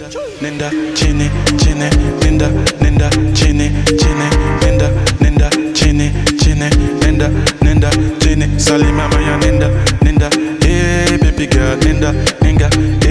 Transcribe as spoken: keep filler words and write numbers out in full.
ninda, chini, chini, ninda, ninda, chini, chini, ninda, ninda, chini, chini, ninda, ninda, chini, Salima maya ninda, ninda, hey baby girl, ninda, ninga.